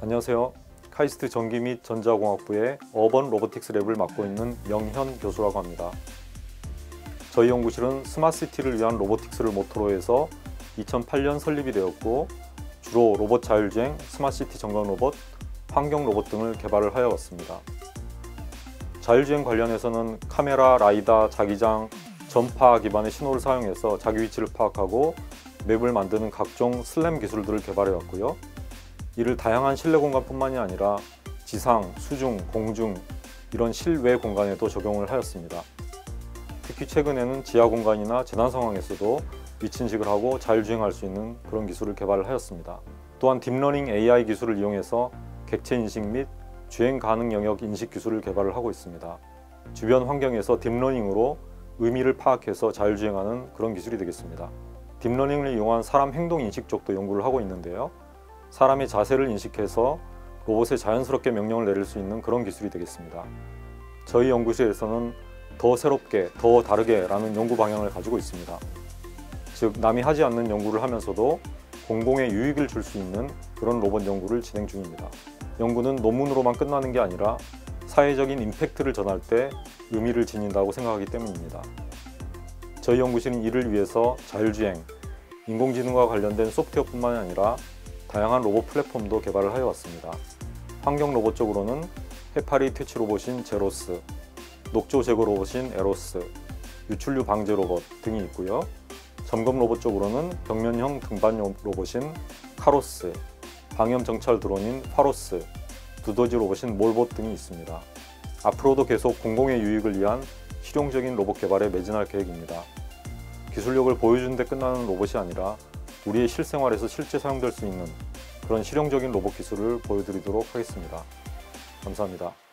안녕하세요. 카이스트 전기 및 전자공학부의 어번 로보틱스 랩을 맡고 있는 명현 교수라고 합니다. 저희 연구실은 스마트시티를 위한 로보틱스를 모토로 해서 2008년 설립이 되었고, 주로 로봇 자율주행, 스마트시티 점검 로봇, 환경 로봇 등을 개발을 하여 왔습니다. 자율주행 관련해서는 카메라, 라이다, 자기장, 전파 기반의 신호를 사용해서 자기 위치를 파악하고 맵을 만드는 각종 슬램 기술들을 개발해 왔고요. 이를 다양한 실내 공간뿐만이 아니라 지상, 수중, 공중 이런 실외 공간에도 적용을 하였습니다. 특히 최근에는 지하 공간이나 재난 상황에서도 위치 인식을 하고 자율주행할 수 있는 그런 기술을 개발을 하였습니다. 또한 딥러닝 AI 기술을 이용해서 객체 인식 및 주행 가능 영역 인식 기술을 개발을 하고 있습니다. 주변 환경에서 딥러닝으로 의미를 파악해서 자율주행하는 그런 기술이 되겠습니다. 딥러닝을 이용한 사람 행동 인식 쪽도 연구를 하고 있는데요. 사람의 자세를 인식해서 로봇에 자연스럽게 명령을 내릴 수 있는 그런 기술이 되겠습니다. 저희 연구실에서는 더 새롭게, 더 다르게 라는 연구 방향을 가지고 있습니다. 즉, 남이 하지 않는 연구를 하면서도 공공에 유익을 줄 수 있는 그런 로봇 연구를 진행 중입니다. 연구는 논문으로만 끝나는 게 아니라 사회적인 임팩트를 전할 때 의미를 지닌다고 생각하기 때문입니다. 저희 연구실은 이를 위해서 자율주행, 인공지능과 관련된 소프트웨어뿐만 아니라 다양한 로봇 플랫폼도 개발을 하여 왔습니다. 환경 로봇 쪽으로는 해파리 퇴치 로봇인 제로스, 녹조 제거 로봇인 에로스, 유출류 방제 로봇 등이 있고요. 점검 로봇 쪽으로는 벽면형 등반 로봇인 카로스, 방염 정찰 드론인 파로스, 두더지 로봇인 몰봇 등이 있습니다. 앞으로도 계속 공공의 유익을 위한 실용적인 로봇 개발에 매진할 계획입니다. 기술력을 보여주는 데 끝나는 로봇이 아니라 우리의 실생활에서 실제 사용될 수 있는 그런 실용적인 로봇 기술을 보여드리도록 하겠습니다. 감사합니다.